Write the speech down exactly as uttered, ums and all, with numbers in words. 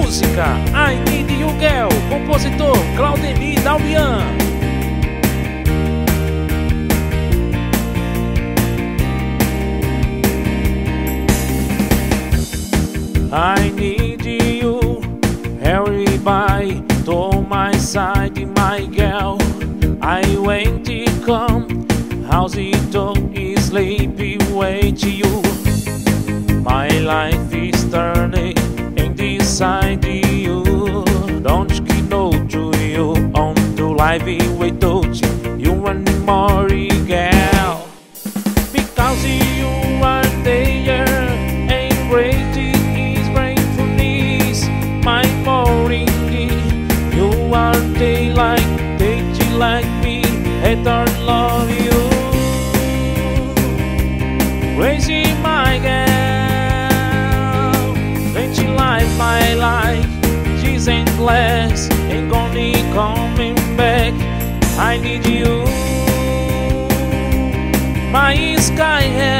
música I Need You Girl, compositor Claudemir Dalbian. I need you, everybody to my side, my girl. I wait to come, how's it all is sleepy, wait to you. My life is turning and decide you. Don't you know to you on to life we touch you anymore, girl. Because you are there and waiting is gratefulness. My morning, you are daylight, they like me, I don't love you. Crazy my girl, when she life my life, she's endless, ain't gonna coming back. I need you, my sky.